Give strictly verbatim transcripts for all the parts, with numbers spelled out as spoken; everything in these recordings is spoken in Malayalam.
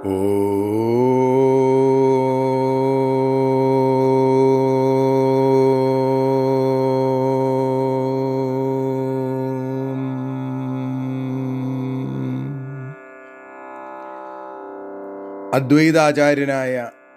അദ്വൈതാചാര്യനായ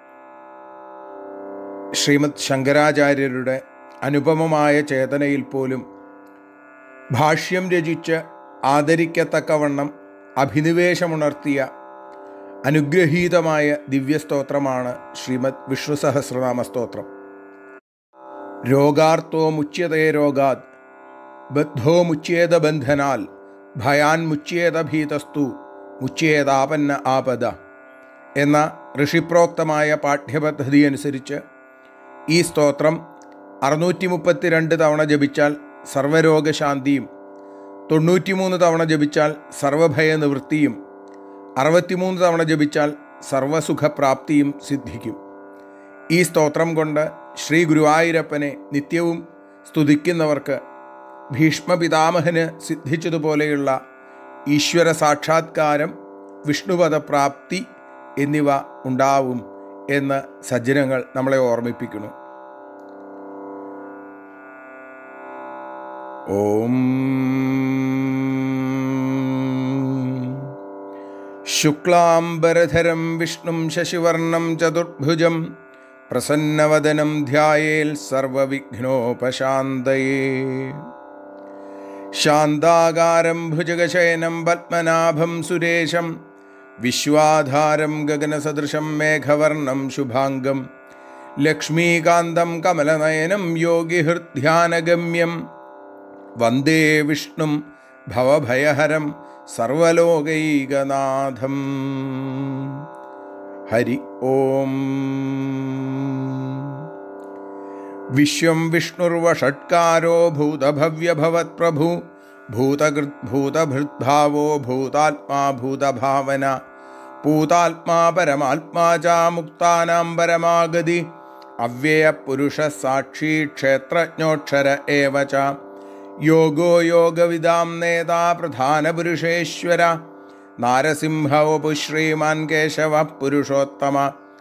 ശ്രീമദ് ശങ്കരാചാര്യരുടെ അനുപമമായ ചേതനയിൽ പോലും ഭാഷ്യം രചിച്ച് ആദരിക്കത്തക്കവണ്ണം അഭിനിവേശമുണർത്തിയ അനുഗ്രഹീതമായ ദിവ്യസ്തോത്രമാണ് ശ്രീമദ് വിഷ്ണു സഹസ്രനാമ സ്തോത്രം. രോഗാർത്തോ മുച്യതേ രോഗാത്, ബദ്ധോ മുച്യേത ബന്ധനാൽ, ഭയാൻ മുച്യേത ഭീതസ്തു, മുച്യേതാപന്ന ആപദ എന്ന ഋഷിപ്രോക്തമായ പാഠ്യപദ്ധതി അനുസരിച്ച് ഈ സ്തോത്രം അറുന്നൂറ്റി മുപ്പത്തി രണ്ട് തവണ ജപിച്ചാൽ സർവ്വരോഗശാന്തിയും, തൊണ്ണൂറ്റിമൂന്ന് തവണ ജപിച്ചാൽ സർവഭയ നിവൃത്തിയും, അറുപത്തിമൂന്ന് തവണ ജപിച്ചാൽ സർവസുഖപ്രാപ്തിയും സിദ്ധിക്കും. ഈ സ്തോത്രം കൊണ്ട് ശ്രീ ഗുരുവായൂരപ്പനെ നിത്യവും സ്തുതിക്കുന്നവർക്ക് ഭീഷ്മപിതാമഹന് സിദ്ധിച്ചതുപോലെയുള്ള ഈശ്വര സാക്ഷാത്കാരം, വിഷ്ണുപദപ്രാപ്തി എന്നിവ ഉണ്ടാവും എന്ന് സജ്ജനങ്ങൾ നമ്മളെ ഓർമ്മിപ്പിക്കുന്നു. ഓം ശുക്ലാംബരധരം വിഷ്ണും ശശിവർണം ചതുർഭുജം പ്രസന്നവദനം ധ്യായേൽ സർവവിഘ്നോപശാന്തയേ. ശാന്താകാരം ഭുജഗശയനം പത്മനാഭം സുരേശം വിശ്വാധാരം ഗഗനസദൃശം മേഘവർണം ശുഭാംഗം ലക്ഷ്മീകാന്തം കമലനയനം യോഗിഹൃദ്ധ്യാനഗമ്യം വന്ദേ വിഷ്ണും ഭവഭയഹരം സർവലോകൈകനാഥം. ഹരി ഓം. വിശ്വം വിഷ്ണുർവഷട്കാരോ ഭൂതഭവ്യഭവത്പ്രഭു ഭൂതകൃത് ഭൂതഭൃദ്ഭാവോ ഭൂതാത്മാ ഭൂതഭാവന പൂതാത്മാ പരമാത്മാ ച മുക്താനാം പരമാഗതി അവ്യയപുരുഷ സാക്ഷി ക്ഷേത്രജ്ഞോക്ഷര ഏവ ച യോഗോ യോഗവിദാം നേതാ പ്രധാനപുരുഷേശ്വര നാരസിംഹ വപു ശ്രീമാൻ കേശവ പുരുഷോത്തമ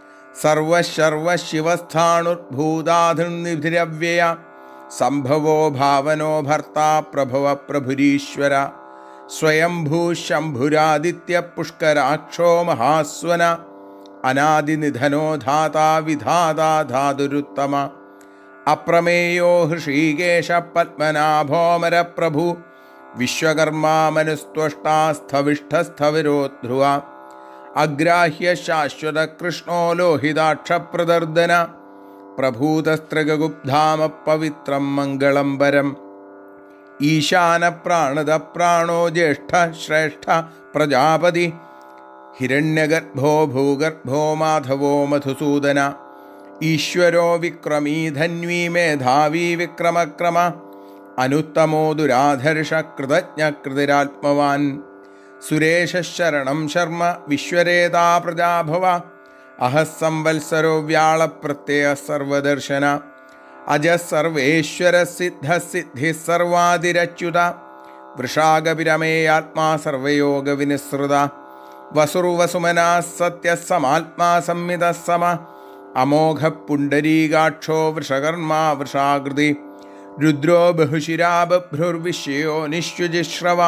സർവശർവശിവസ്ഥാണുർഭൂതാധൃനിധിരവ്യയ സംഭവോ ഭാവനോ ഭർത്താ പ്രഭവ പ്രഭുരീശ്വര സ്വയംഭൂ ശംഭുരാദിത്യ പുഷ്കരാക്ഷോ മഹാസ്വന അനാദിനിധനോ ധാതാ വിധാതാ ധാതുരുത്തമ അപ്രമേയോ ഹൃഷീകേശ പത്മനാഭോമര പ്രഭു വിശ്വകർമാ മനുസ്ത്വഷ്ടാസ്ഥവിഷ്ഠസ്ഥവിരോ ധ്രുവ അഗ്രാഹ്യ ശാശ്വത കൃഷ്ണോ ലോഹിതാക്ഷപ്രദർദന പ്രഭൂതസ്ത്രഗുബ്ധാമ പവിത്രം മംഗളം പരം ഈശാന പ്രാണദ പ്രാണോ ജ്യേഷ്ഠ ശ്രേഷ്ഠ പ്രജാപതി ഹിരണ്യഗർഭോ ഭൂഗർഭോ മാധവോ മധുസൂദന ഈശ്വരോ വിക്രമീ ധന്വീ മേധാവീ വിക്രമക്രമ അനുത്തമോ ദുരാധർഷ കൃതജ്ഞ കൃതിരാത്മവാൻ സുരേശ ശരണം ശർമ്മ വിശ്വരേതാ പ്രജാഭവ അഹസംവത്സരോ വ്യാളപ്രത്യയ സർവദർശന അജ സർവേശ്വര സിദ്ധ സിദ്ധി സർവാതിരച്യുത വൃഷാഗപിരമേയാത്മാ സർവയോഗ വിനിസൃത വസുർവസുമനാ സത്യസമാത്മാ സംമിത സമ അമോഘ പുണ്ടരീകാക്ഷോ വൃഷകർമാ വൃഷാകൃതി രുദ്രോ ബഹുശിരാ ബഭ്രുർവിശ്യോ നിശ്വജിശ്രവാ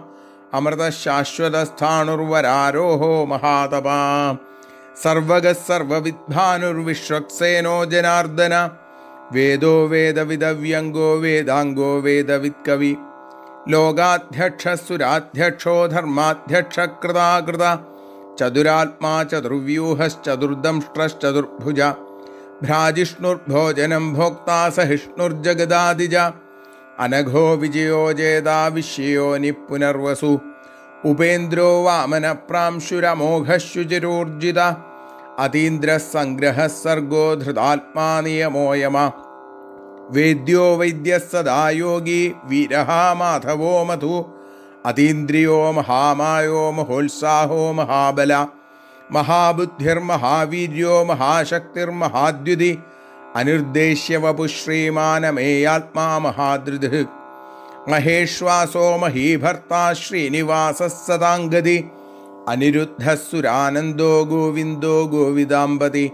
അമൃതശാശ്വതസ്ഥാണുർവരാരോഹോ മഹാതപാ സർവഗ സർവവിദ്ഭാനുർവിശ്വക്സേനോ ജനാർദ്ദന വേദോ വേദവിദവ്യംഗോ വേദാംഗോ വേദവിത്കവി ലോകാധ്യക്ഷസുരാധ്യക്ഷോ ധർമാധ്യക്ഷകൃതാകൃത ചതുരാത്മാ ചതുർവ്യൂഹശ്ചതുർദംഷ്ട്രശ്ചതുർഭുജ ഭ്രാജിഷ്ണുർഭോജനം ഭോക്താ സഹിഷ്ണുർജഗദാദിജ അനഘോ വിജയോ ജേതാ വിശ്യോ നിപുനർവസു ഉപേന്ദ്രോ വാമന പ്രാംശുരമോഘശുചിരൂർജിത അതീന്ദ്ര സംഗ്രഹ സർഗോ ധൃതാത്മാ നിയമോയമ വേദ്യോ വൈദ്യ സദാ യോഗി വീരഹ മാധവോ മധു അതീന്ദ്രിയോ മഹാമായോ മഹോത്സാഹോ മഹാബല മഹാബുദ്ധിർമഹാവീര്യോ മഹാശക്തിർമഹാദ്യുതി അനിർദ്ദേശ്യ വപു ശ്രീമാനമേയാത്മാ മഹാധൃത് മഹേശ്വാസോ മഹീഭർത്താ ശ്രീനിവാസ സദാംഗതി അനിരുദ്ധസുരാനന്ദോ ഗോവിന്ദോ ഗോവിദാംബതി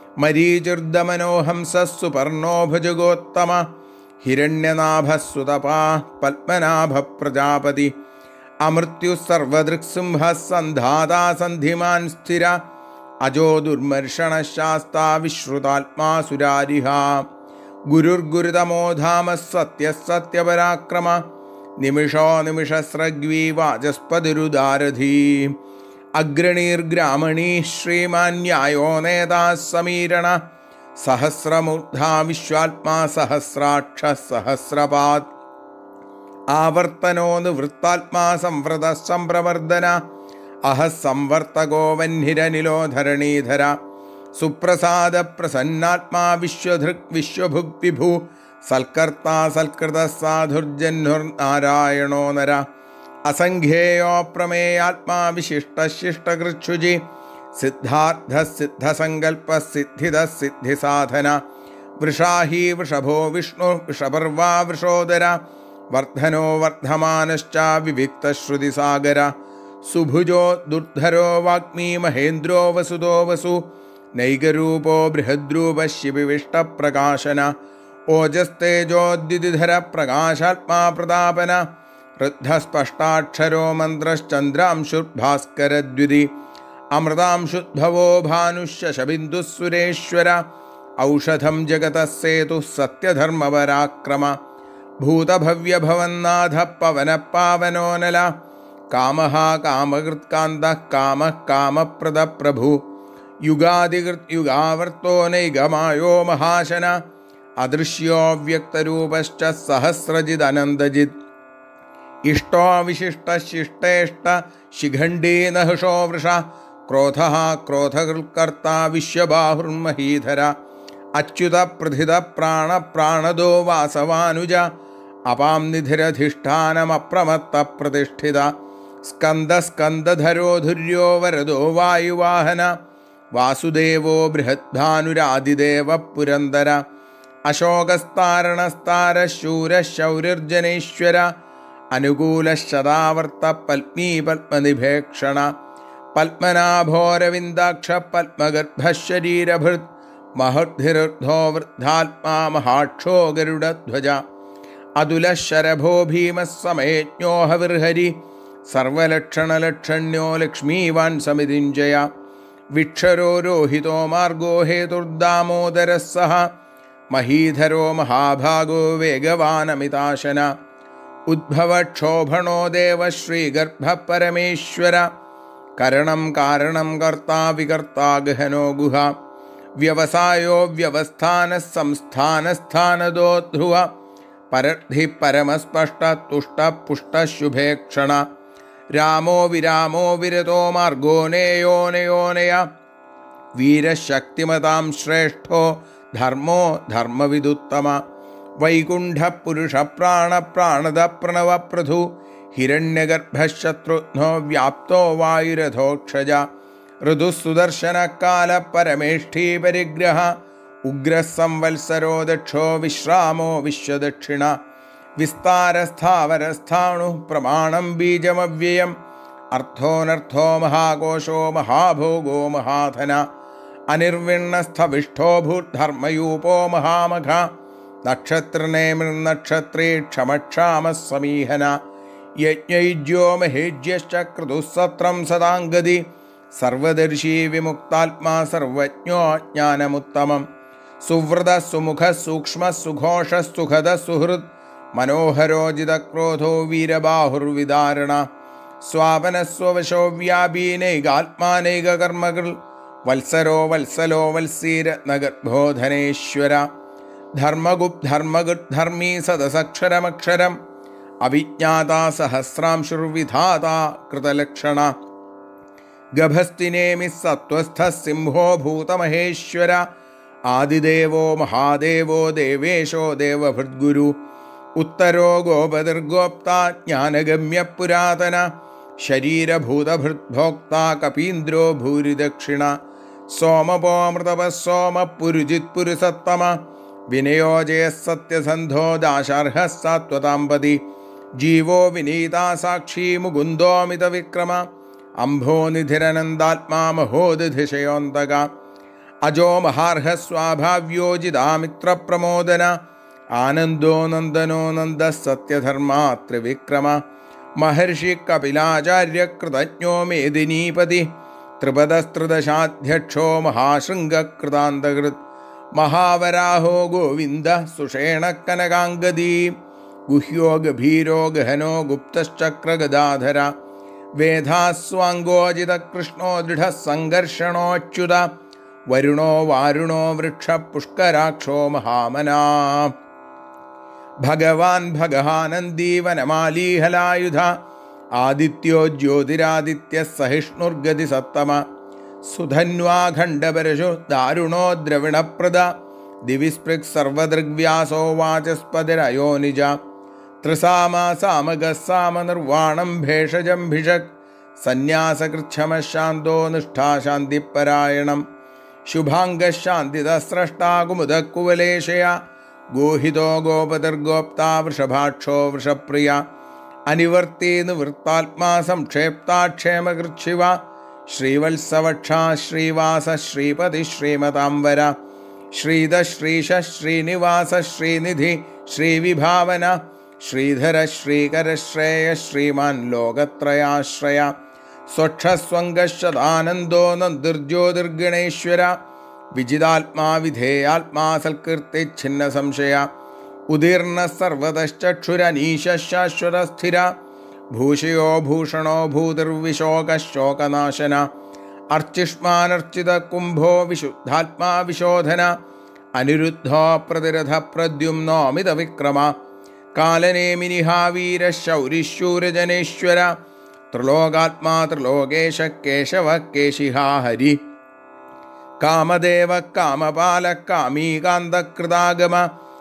മരീചിർദമനോഹംസസുപർണോ ഭുജഗോത്തമ ഹിരണ്യനാഭസുതപാ പത്മനാഭ പ്രജാപതി അമൃത്യു സർവദൃക്സിംഹ സന്ധാതാ സന്ധിമാൻ സ്ഥിര അജോ ദുർമർഷണ ശാസ്താ വിശ്രുതാത്മാ സുരാരിഹ ഗുരുർഗുരുതമോ ധാമ സത്യ സത്യപരാക്രമ നിമിഷോ നിമിഷസ്രഗ്വീ വാചസ്പതിരുദാരധീ അഗ്രണീർഗ്രാമണീ ശ്രീമാൻ ന്യായോ നേതാ സമീരണ സഹസ്രമൂർധാ വിശ്വാത്മാ സഹസ്രാക്ഷ സഹസ്രപാദ് ആവർത്തനോ നിവൃത്താത്മാ സംവൃത സംപ്രവർദ്ധന അഹ സംവർത്തകോ വഹ്നിരനിലോ ധരണീധര സുപ്രസാദ പ്രസന്നാത്മാ വിശ്വധൃക് വിശ്വഭുക് വിഭു സൽക്കർത്താ സൽകൃത സാധുർജന്നുർനാരായണോ നര അസംഖ്യേയോ പ്രമേയാത്മാ വിശിഷ്ടശിഷ്ടകൃച്ഛുജി സിദ്ധാർത്ഥ സിദ്ധസങ്കൽപ്പ സിദ്ധിത സിദ്ധിസാധന വൃഷാഹി വൃഷഭോ വിഷ്ണു വൃഷപർവാ വൃഷോദര വർദ്ധനോ വർദ്ധമാനശ്ച വിവിക്തശ്രുതിസാഗര സുഭുജോ ദുർധരോ വാഗ്മീ മഹേന്ദ്രോ വസുതോ വസു നൈകരൂപോ ബൃഹദ്രൂപ ശിവിവിഷ്ടപ്രകാശന ഓജസ്തേജോദ്യുതിധര പ്രകാശാത്മാ പ്രതാപന ഋദ്ധസ്പഷ്ടാക്ഷരോ മന്ത്രശ്ചന്ദ്രാംശുർഭാസ്കരദ്വിതി അമൃതാംശുദ്ഭവോ ഭാനുശശബിന്ദുസുരേശ്വര ഔഷധം ജഗതസേതു സത്യധർമ്മപരാക്രമ ഭൂതഭവ്യഭവന്നാഥ പവന പാവനോനല കാമഃ കാമകൃത്കാന്തഃ കാമഃ കാമപ്രദ പ്രഭു യുഗാദികൃത് യുഗാവർത്തോ നൈഗമായോ മഹാശന അദൃശ്യോ വ്യക്തരൂപശ്ച സഹസ്രജിദനന്തജിത് ഇഷ്ടോ വിശിഷ്ടശിഷ്ടേഷ്ട ശിഖണ്ഡീ നഹുഷോ വൃഷ ക്രോധഃ ക്രോധകൃത്കർത്താ വിശ്വബാഹുർമഹീധര അച്യുത പ്രഥിത പ്രാണ പ്രാണദോ വാസവാനുജ അപാം നിധിരധിഷ്ഠാനമപ്രമത്ത പ്രതിഷ്ഠിത സ്കന്ദ സ്കന്ദധരോ ധുര്യോ വരദോ വായുവാഹന വാസുദേവോ ബൃഹദ്ഭാനുരാദിദേവ പുരന്ദര അശോകസ്താരണസ്താര ശൂര ശൗരിർജനേശ്വര അനുകൂല ശതാവർത്ത പത്മീ പത്മനിഭേക്ഷണ പത്മനാഭോരവിന്ദാക്ഷ പത്മഗർഭശരീരഭൃത് മഹദ്ധിരുദ്ധോ വൃദ്ധാത്മാ മഹാക്ഷോ ഗരുഡധ്വജ അതുലശരഭോ ഭീമസമയജ്ഞോ ഹവിർഹരി സർവലക്ഷണലക്ഷണ്യോ ലക്ഷ്മീവാൻ സമിതിഞ്ജയ വിക്ഷരോ രോഹിതോ മാർഗോ ഹേതുർദാമോദര സഹ മഹീധരോ മഹാഭാഗോ വേഗവാനമിതാശന ഉദ്ഭവക്ഷോഭണോ ദേവ ശ്രീഗർഭ പരമേശ്വര കരണം കാരണം കർത്താ വികർത്താ ഗഹനോ ഗുഹ വ്യവസായോ വ്യവസ്ഥാന സംസ്ഥാനസ്ഥാനദോ ധ്രുവ പരദ്ധി പരമസ്പഷ്ട തുഷ്ട പുഷ്ട ശുഭേക്ഷണ രാമോ വിരാമോ വിരതോ മാർഗോ നേയോ നയോനയ വീരശക്തിമതാം ശ്രേഷ്ഠോ ധർമ്മോ ധർമ്മവിദുത്തമ വൈകുണ്ഠ പുരുഷ പ്രാണ പ്രാണദ പ്രണവ പ്രധു ഹിരണ്യഗർഭശത്രുഘ്നോ വ്യാപ്തോ വായുരഥോക്ഷജ ഋതുസുദർശനകാല പരമേഷ്ഠീ പരിഗ്രഹ ഉഗ്രസംവത്സരോ ദക്ഷോ വിശ്രാമോ വിശ്വദക്ഷിണ വിസ്താരസ്ഥാവരസ്ഥാണു പ്രമാണം ബീജമവ്യയം അർത്ഥോനർത്ഥോ മഹാകോശോ മഹാഭോഗോ മഹാധന അനിർവിണ്ണസ്ഥവിഷ്ഠോ ഭൂർധർമ്മയൂപോ മഹാമഘ നക്ഷത്രനേമിർനക്ഷത്രേ ക്ഷമക്ഷാമ സമീഹന യജ്ഞൈജ്യോ മഹേജ്യശ്ച ക്രതുസത്രം സദാംഗതി സർവദർശീ വിമുക്താത്മാ സർവജ്ഞോ ജ്ഞാനമുത്തമം സുവ്രത സുമുഖ സൂക്ഷ്മ സുഘോഷ സുഖദ സുഹൃത് മനോഹരോജിതക്രോധോ വീരബാഹുർവിദാരണ സ്വാപനസ്വവശോ വ്യാപീനൈകാത്മാനൈകകർമ്മകൾ വത്സരോ വത്സലോ വത്സീര നഗർഭോധനേശ്വര ധർമ്മഗുപ് ധർമ്മഗുഡ് ധർമ്മീ സദസക്ഷരമക്ഷരം അവിജ്ഞാതാ സഹസ്രാംശുർവിധാതാ കൃതലക്ഷണ ഗഭസ്തിനേമി സത്വസ്ഥ സിംഹോ ഭൂതമഹേശ്വര ആദിദേവോ മഹാദേവോ ദേവേശോ ദേവഭൃദ്ഗുരു ഉത്തരോ ഗോപതിർഗോപ്ത ജ്ഞാനഗമ്യ പുരാതന ശരീരഭൂതഭൃദ്ഭോക്ത കപീന്ദ്രോ ഭൂരിദക്ഷിണ സോമപോമൃതപ സോമ പുരുജിത് പുരുസത്തമ വിനയോജയ സത്യസന്ധോ ദാശാർഹ സാത്വതാമ്പതി ജീവോ വിനീതാ സാക്ഷി മുകുന്ദോമിത വിക്രമ അംഭോനിധിരനന്ദാത്മാ മഹോദിധിശയോന്തക അജോ മഹാർഹസ്വാഭാവ്യോജിതാമിത്രപ്രമോദന ആനന്ദോ നന്ദനോ നന്ദ സത്യധർമാ ത്രിവിക്രമ മഹർഷി കപിലാചാര്യ കൃതജ്ഞോ മേദിനീപതി ത്രിപദസ്ത്രിദശാധ്യക്ഷോ മഹാശൃംഗകൃതാന്തകൃത് മഹാവരാഹോ ഗോവിന്ദ സുഷേണ കനകാംഗദീ ഗുഹ്യോ ഗഭീരോ ഗഹനോ ഗുപ്തശ്ചക്രഗദാധര വേദാസ്വാംഗോജിത കൃഷ്ണോ ദൃഢസംഘർഷണോച്യുത വരുണോ വാരുണോ വൃക്ഷ പുഷ്കരാക്ഷോ മഹാമനാ ഭഗവാൻ ഭഗഹാനന്ദീവനമാലീഹലായുധ ആദിത്യോ ജ്യോതിരാദിത്യ സഹിഷ്ണുർഗതി സത്തമ സുധന്വാഖണ്ഡപരശു ദാരുണോ ദ്രവിണപ്രദ ദിവിസ്പൃക് സർവദൃഗ്വ്യാസോ വാചസ്പതിരയോ നിജ ത്രിസാമസാമഗസാമ നിർവാണം ഭേഷജം ഭിഷക് സന്യാസകൃച്ഛമശാന്തോ നിഷ്ഠാശാന്തിപരായണം ശുഭാംഗശാന്തിതസ്രഷ്ടാകുമുദക്കുവലേശയ ഗോഹിതോ ഗോപതിർഗോപ്താ വൃഷഭാക്ഷോ വൃഷപ്രിയ അനിവർത്തി നിവൃത്താത്മാ സംക്ഷേപ്താക്ഷേമകൃച്ഛിവ ശ്രീവത്സവക്ഷാ ശ്രീവാസ ശ്രീപതി ശ്രീമതാംബര ശ്രീധ ശ്രീശ ശ്രീനിവാസ ശ്രീനിധി ശ്രീവിഭാവന ശ്രീധര ശ്രീകര ശ്രേയ ശ്രീമാൻ ലോകത്രയാശ്രയ സ്വക്ഷസ്വംഗശതാനന്ദോ നന്ദിർജ്യോതിർഗണേശ്വര വിജിതാത്മാ വിധേയാത്മാ സൽകീർത്തി ഛിന്ന സംശയ ഉദീർണ സർവതശ്ചക്ഷുരനീശ ശാശ്വതസ്ഥിര ഭൂഷയോ ഭൂഷണോ ഭൂതിർവിശോകശോകനാശന അർച്ചിഷ്മാനർച്ചിത കുംഭോ വിശുദ്ധാത്മാ വിശോധന അനിരുദ്ധോ പ്രതിരഥ പ്രദ്യുമ്നോമിത വിക്രമ കാലനേമിനിഹാവീര ശൗരിശൂരജനേശ്വര ത്രിലോകാത്മാ ത്രിലോകേശ കേശവ കേശിഹാ ഹരി കാമദേവ കാമപാല കാമീകാന്തകൃതാഗമ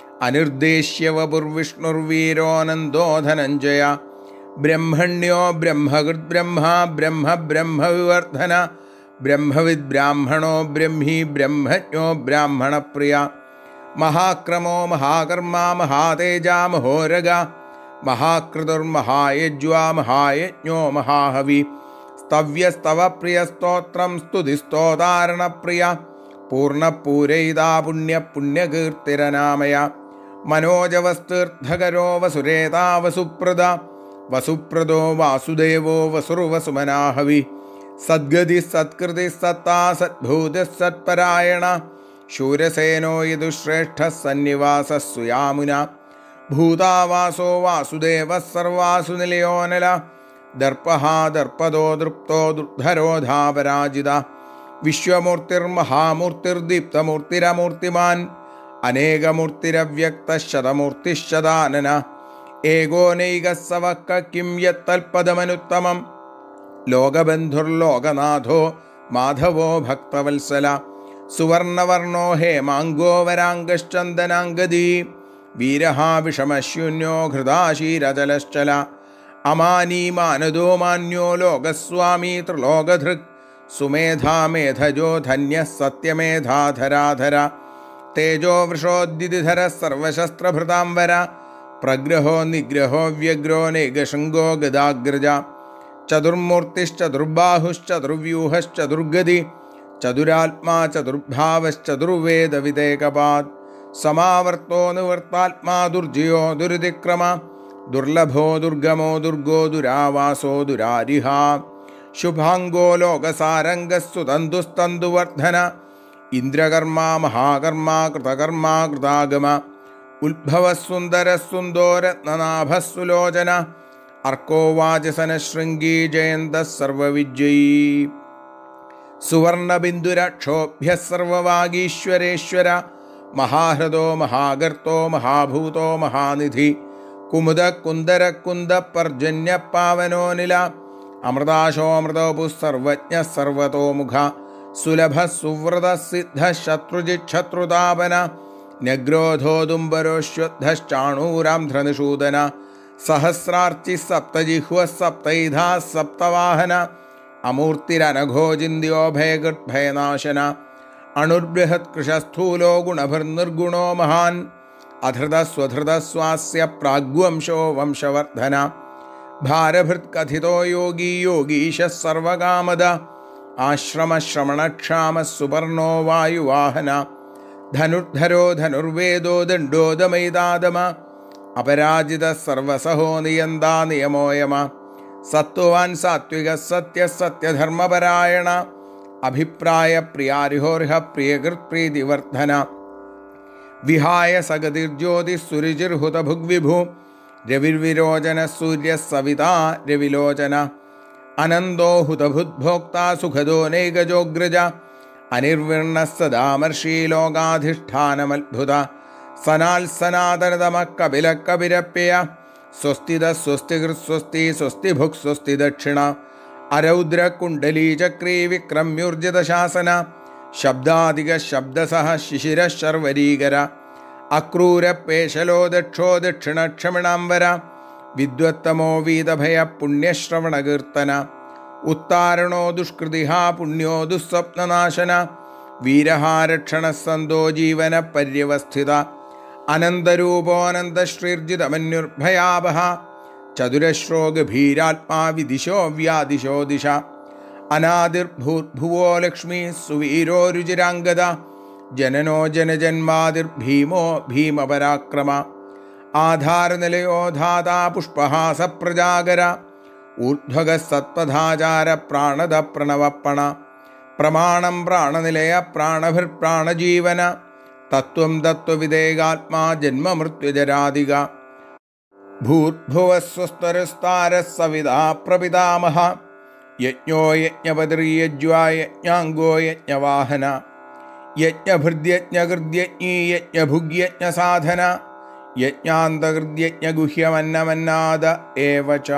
അനിർദ്ദേശ്യവപുർവിഷ്ണുർവീരോനന്ദോ ധനഞ്ജയ ബ്രഹ്മണ്യോ ബ്രഹ്മകൃത് ബ്രഹ്മ ബ്രഹ്മ ബ്രഹ്മവിവർധന ബ്രഹ്മവിദ് ബ്രാഹ്മണോ ബ്രഹ്മി ബ്രഹ്മജ്ഞോ ബ്രാഹ്മണപ്രിയ മഹാക്രമോ മഹാകർമ്മ മഹാതേജ മഹോരഗ മഹാകൃതുർമഹായജ്വാ മഹായജ്ഞോ മഹാഹവി സ്തവ്യസ്തവപ്രിയ സ്തോത്രം സ്തുതിസ്തോതാരണപ്രിയ പൂർണ്ണപൂരയിതാ പുണ്യ പുണ്യകീർത്തിരനാമയ മനോജവസ്തീർത്ഥകരോ വസുരേതാ വസുപ്രദ വസുപ്രദോ വാസുദേവോ വസുർവസുമനാഹവി സദ്ഗതി സത്കൃതി സത്താ സദ്ഭൂതി സത്പരായണ ശൂരസേനോ യദുശ്രേഷ്ഠ സന്നിവാസ സുയാമുന ഭൂതാവാസോ വാസുദേവ സർവാസു നിലയോനല ദർപ്പഹാ ദർപ്പദോ ദൃപ്തോ ദുർധരോധാപരാജിത വിശ്വമൂർത്തിർമഹാമൂർത്തിർദീപ്തമൂർത്തിരമൂർത്തിമാൻ അനേകമൂർത്തിരവ്യക്തശതമൂർത്തിശതാനന ഏകോനൈകസവക്ക കിം യത്തൽപദമനുത്തമം ലോകബന്ധുർലോകനാഥോ മാധവോ ഭക്തവത്സല സുവർണവർണോ ഹേമാംഗോ വരാംഗശ്ചന്ദനാംഗദീ വീരഹാ വിഷമശൂന്യോ ഹൃദാശീരചലശ്ചല അമാനീ മാനദോ മാന്യോ ലോകസ്വാമീ ത്രിലോകധൃക് സുമേധാ മേധജോ ധന്യ സത്യമേധാധരാധര തേജോ വൃഷോദ്യുതിധര സർവശസ്ത്രഭൃതാംബര പ്രഗ്രഹോ നിഗ്രഹോ വ്യഗ്രോ നേകശൃംഗോ ഗദാഗ്രജ ചതുർമൂർത്തിശ്ചതുർബാഹുശ്ചതുർവ്യൂഹശ്ചതുർഗതി ചതുരാത്മാ ചതുർഭാവശ്ചതുർവേദവിദേകപാത് സമാവർത്തോ നിവർത്താത്മാ ദുർജയോ ദുരിതിക്രമ ദുർലഭോ ദുർഗമോ ദുർഗോ ദുരാവാസോ ദുരാരിഹ ശുഭാംഗോ ലോകസാരംഗസ്സുതന്തുസ്തന്തുവർദ്ധന ഇന്ദ്രകർമ്മ മഹാകർമ്മ കൃതകർമ്മ കൃതാഗമ ഉത്ഭവസുന്ദരസുന്ദോരത്നനാഭസുലോചന അർക്കോവാചസനശൃംഗീ ജയന്ത സർവവിജയീ സുവർണബിന്ദുരക്ഷോഭ്യ സർവവാഗീശ്വരേശ്വര മഹാഹൃദോ മഹാഗർത്തോ മഹാഭൂതോ മഹാനിധി കുമുദ കുന്ദര കുന്ദ പർജന്യ പാവനോനില അമൃതാശോമൃതോപു സർവജ്ഞ സർവതോമുഖ സുലഭ സുവ്രത സിദ്ധ ശത്രുജിക്ഷത്രുതാപന ന്യഗ്രോധോദുംബരോശ്വദ്ധശ്ചാണൂരാംധ്രനിഷൂദന സഹസ്രാർച്ചി സപ്തജിഹ്വ സപ്തൈധാ സപ്തവാഹന അമൂർത്തിരനഘോചിന്യോഭയഗൃഭയനാശന അണുർബൃഹത് കൃശസ്ഥൂലോ ഗുണഭിർനിർഗുണോ മഹാൻ അധൃതസ്വധൃതസ്വാസ്യ പ്രാഗ്വംശോ വംശവർദ്ധന ഭാരഭൃത്കഥിതോ യോഗീ യോഗീശഃ സർവകാമദ ആശ്രമശ്രമണക്ഷാമ സുപർണോ വായുവാഹന ധനുർധരോ ധനുർവേദോ ദണ്ഡോദമൈതാദമ അപരാജിത സർവസഹോ നിയന്താ നിയമോയമ സത്വവാൻ സാത്വിക സത്യ സത്യധർമ്മപരായണ അഭിപ്രായ പ്രിയാരിഹോർഹ പ്രിയകൃത്പ്രീതിവർദ്ധന വിഹായ സഗതിർജ്യോതി സുരുചിർഹുതഭുഗ്വിഭു രവിർവിരോചന സൂര്യ സവിതാ രവിലോചന അനന്തോ ഹുതഭുദ്ഭോക്താ സുഖദോ നൈകജോഗ്രജ അനിർവിർണ സദാമർഷീ ലോകാധിഷ്ഠാനമത്ഭുത സനാൽ സനാതനതമ കപില കപിരപ്യയ സ്വസ്തിത സ്വസ്തികൃത് സ്വസ്തി സ്വസ്തി ഭുക് സ്വസ്തി ദക്ഷിണ അരൗദ്ര കുണ്ഡലീ ചക്രീ വിക്രമ്യുർജിത ശാസന ശബ്ദാധിക ശബ്ദസഹ ശിശിര ശർവരീകര അക്രൂര പേശലോ ദക്ഷോ ദക്ഷിണക്ഷമിണാംബര വിദ്വത്തമോ വീതഭയ പുണ്യശ്രവണകീർത്തന ഉത്താരണോ ദുഷ്കൃതിഹ പുണ്യോ ദുസ്വപ്നനാശന വീരഹാരക്ഷണ സന്തോ ജീവന പര്യവസ്ഥിത അനന്തരൂപോനന്തശ്രീർജിതമന്യുർഭയാവഹ ചതുരശ്രോ ഗഭീരാത്മാ വിദിശോ വ്യാദിശോ ദിശ അനാദിർഭൂർഭുവോ ലക്ഷ്മി സുവീരോ രുചിരാംഗത ജനനോ ജനജന്മാതിർഭീമോ ഭീമപരാക്രമ ആധാരനിലയോ ധാതാ പുഷ്പഹാസ പ്രജാകര ഊർധ്വഗ സത്പഥാചാര പ്രാണദ പ്രണവപ്പണ പ്രമാണം പ്രാണനിലയ പ്രാണഭിർപ്രാണജീവന തത്വം തത്വവിദേകാത്മാ ജന്മമൃത്യുജരാധിക ഭൂർഭുവസ്വസ്തരസ്താര സവിതാ പ്രപിതാമഹ യജ്ഞോ യജ്ഞപതിർയജ്വാ യജ്ഞാംഗോ യജ്ഞവാഹന യജ്ഞഭൃദ്യജ്ഞകൃദ്യജ്ഞീ യജ്ഞഭുഗ്യജ്ഞസാധന യജ്ഞാന്തകൃദ്യജ്ഞഗുഹ്യമന്നമന്നാദ ഏവ ച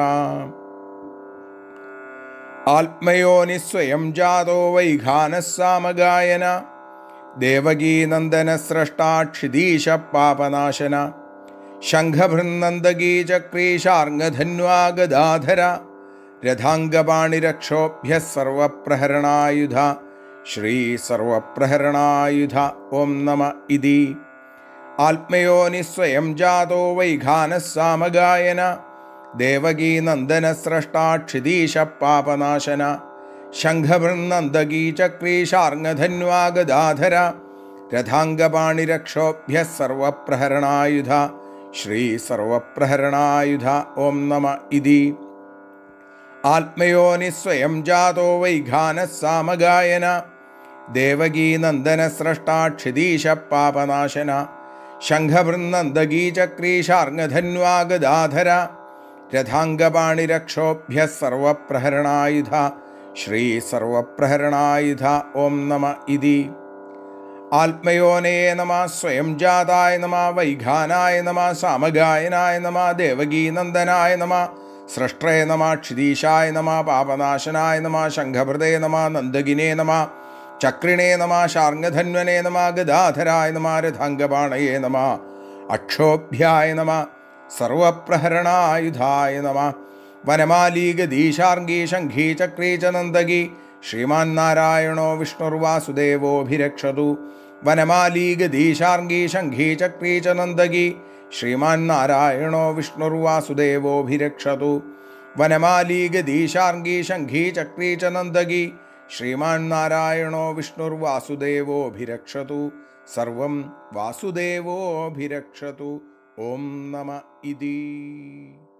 ആത്മയോനി സ്വയം ജാതോ വൈഖാനഃ സാമഗായന ദേവകീനന്ദന സ്രഷ്ടാക്ഷിതീശ പാപനാശന ശംഖഭൃന്നന്ദകീ ചക്രീശാർങ്ങധന്വാ ഗദാധര രഥാംഗപാണിരക്ഷോഭ്യ സർവപ്രഹരണായുധ ശ്രീ സർവപ്രഹരണായുധ ഓം നമ ഇതി ആത്മയോനി സ്വയം ജാതോ വൈഖാനഃ സാമഗായന ദേവകീനന്ദന സ്രഷ്ടാക്ഷിതീശ പാപനാശന ശംഖഭൃന്നന്ദകീ ചക്രീശാർങ്ങധന്വാ ഗദാധര രഥാംഗപാണിരക്ഷോഭ്യ സർവപ്രഹരണായുധ ശ്രീ സർവപ്രഹരണായുധ ഓം നമ ഇതി ആത്മയോനി സ്വയം ജാതോ വൈഖാനഃ സാമഗായന ദേവകീനന്ദന സ്രഷ്ടാക്ഷിതീശ പാപനാശന ശംഖഭൃന്നന്ദകീ ചക്രീശാർങ്ങധന്വാ ഗദാധര രഥാംഗപാണിരക്ഷോഭ്യ സർവപ്രഹരണായുധ ശ്രീ സർവപ്രഹരണായുധ ഓം നമ ഇതി ആത്മയോനേ നമ സ്വയം ജാതായ നമ വൈഖാനായ നമ സാമഗായനായ നമ ദേവകീനന്ദനായ നമ സൃഷ്ട്രേ നമ ക്ഷിതീശായ നമ പാപനാശനായ നമ ശംഖഭൃതേ നമ നന്ദഗിനേ നമ ചക്രിണേ നമ ശാർങ്ങധന്വനേ നമ ഗദാധരായ നമ രഥാംഗപാണയേ നമ അക്ഷോഭ്യായ നമ സർവപ്രഹരണായുധായ നമ വനമാലീ ഗദീശാർഗീ ശംഖീ ചക്രീ ച നന്ദഗി ശ്രീമാൻ നാരായണോ വിഷ്ണുർവാസുദേവോഭിരക്ഷതു വനമാലീ ഗദീശാർഗീ ശംഖീ ചക്രീ ച നന്ദഗി ശ്രീമാൻ നാരായണോ വിഷ്ണുർവാസുദേവോഭിരക്ഷതു വനമാലീ ഗദീശാർഗീ ശംഖീ ചക്രീ ച നന്ദഗി ശ്രീമാൻ നാരായണോ വിഷ്ണുർവാസുദേവോഭിരക്ഷതു സർവം വാസുദേവോഭിരക്ഷതു ഓം നമ ഇതി.